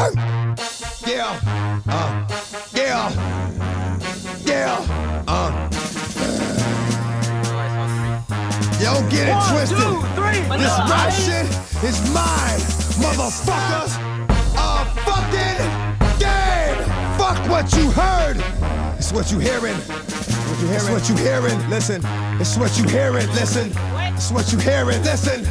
Yeah, yeah, yeah, Yo, get it twisted. 1, 2, 3. This rap shit is mine, motherfuckers. A fucking game. Fuck what you heard. It's what you hearing. It's what you hearing. Listen. It's what you hearing. Listen. It's what you hearing. Listen.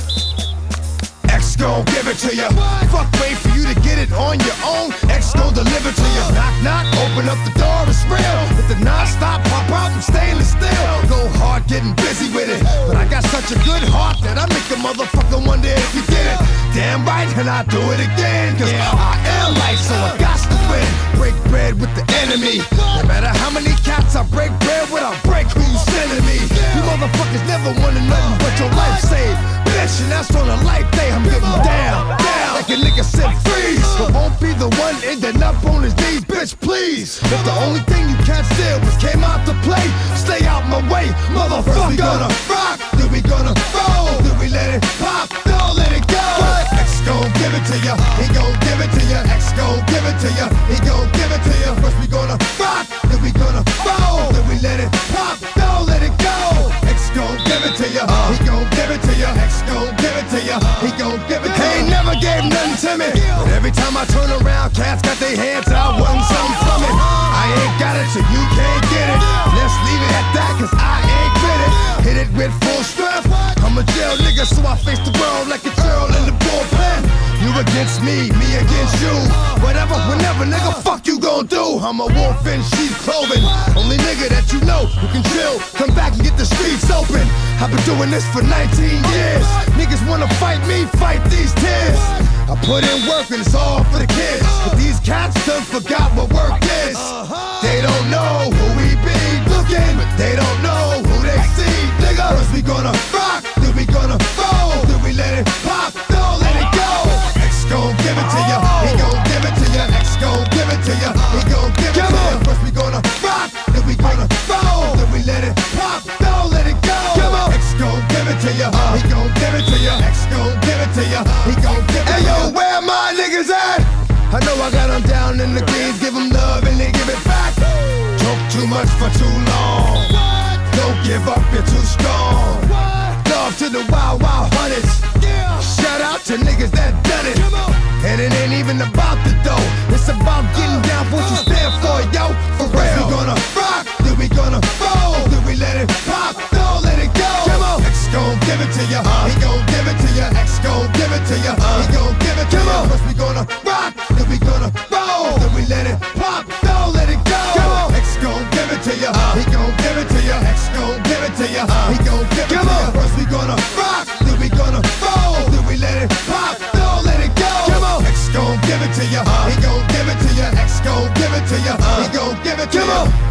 X gon' give it to you. Fuck, wait for you to get it on your own. X gon' deliver to you. Knock, knock, open up the door, it's real. With the non-stop pop out and stainless steel. Go hard, getting busy with it. But I got such a good heart that I make a motherfucker wonder if you did it. Damn right, and I do it again. Cause I am life, so I got to win. Break bread with the enemy. No matter how many cats I break bread with, I break who's sending me. You motherfuckers never wanted nothing but your life saved. Bitch, and that's on a life day. I'm getting down, down, like a nigga said freeze. But won't be the one ending up on his knees, bitch, please. If the only thing you can't steal was came out to play, stay out my way, motherfucker. First we gonna rock, then we gonna roll, then we let it pop, don't let it go. X gon' give it to ya, he gon' give it to ya. X gon' give it to ya, he gon' give it to ya. First we gonna rock, then we gonna roll, then we let it pop, don't let it go. X gon' give it to ya, he gon' give it to ya. X gon' give it to ya, he gon' give it to ya. He ain't never gave nothing to me, but every time I turn around, cats got their hands out, wanting something from it. I ain't got it, so you can't get it. Let's leave it at that, cause I ain't with it. Hit it with full strength. I'm a jail nigga, so I face the world like a girl in the bullpen. You against me against you. Whatever, whenever, nigga, fuck you gon' do. I'm a wolf in sheep's clothing. Only nigga that you know who can chill. Come back and get the streets open. I've been doing this for 19 years. Niggas wanna fight me, fight these tears. I put in work and it's all for the kids. But these cats done forgot what work is. They don't know who we be looking, but they don't know who they see. Nigga, first we gonna rock, then we gonna roll, then we let it pop, don't let it go. X gon' give it to ya, he gon' give it to ya. X gon' give it to ya, he gon' give it to ya. First we gonna rock, then we gonna roll, then we let it pop, don't let it go. X gon' give it to ya, he gon' give it to ya. X gon' give it to ya, he gon' give it to ya. Hey yo, where my niggas at? I know I got them down in the greens, give them love and they give it back. Talk too much for too long. Don't give up, you're too strong. Love to the wild, wild hunters. Shout out to niggas that done it. And it ain't even about the dough. It's about getting down for what you stand for, yo. For real. We gonna rock, then we gonna roll, then we let it pop, don't let it go. X gon' give it to ya, he gon' give it to ya. X gon' give it to ya, he gon' give it to ya. First we gonna rock, then we gonna roll, then we let it pop, don't let it go. X gon' give it to ya, he gon' give it to ya. X gon' give it to ya, he gon' give it to ya. First we gonna rock, then we gonna roll, then we let it pop, don't let it go. X gon' give it to ya, he gon' give it to ya. X gon' give it to ya, he gon' give it to ya.